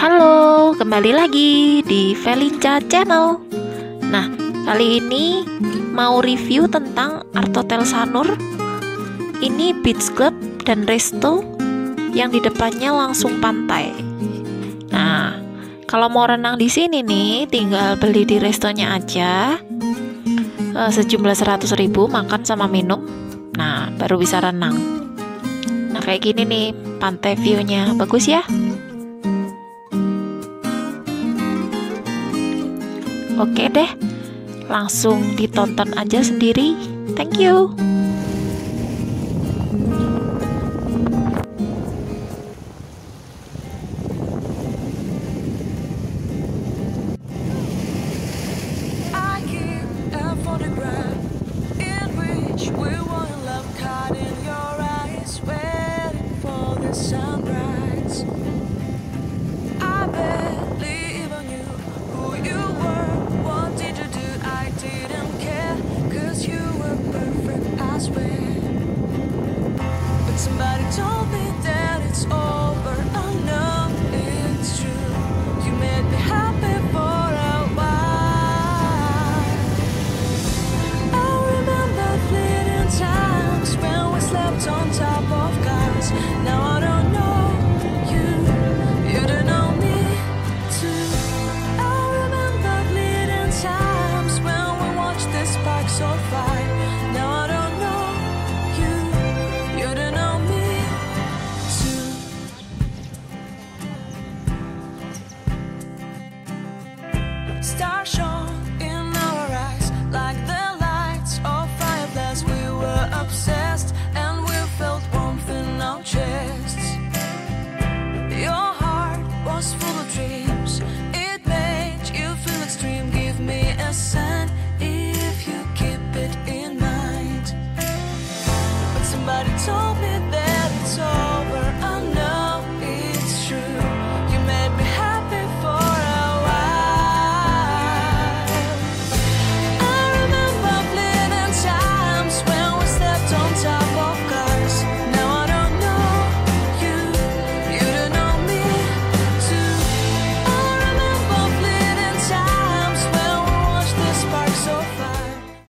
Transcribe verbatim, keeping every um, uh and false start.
Halo, kembali lagi di Felinca Channel. Nah, kali ini mau review tentang Art Hotel Sanur. Ini beach club dan resto yang di depannya langsung pantai. Nah, kalau mau renang di sini nih, tinggal beli di restonya aja. Uh, sejumlah seratus ribu, makan sama minum. Nah, baru bisa renang. Nah, kayak gini nih pantai view-nya, bagus ya. Oke deh, langsung ditonton aja sendiri. Thank you. Somebody told me that it's over. Oh no, it's true. You made me happy for a while. I remember fleeting times when we slept on top of cars. Now I don't know you, you don't know me too. I remember fleeting times when we watched the sparks of fire. Now I don't know you, you don't know. Stars shone in our eyes like the lights of fireplace. We were obsessed and we felt warmth in our chests. Your heart was full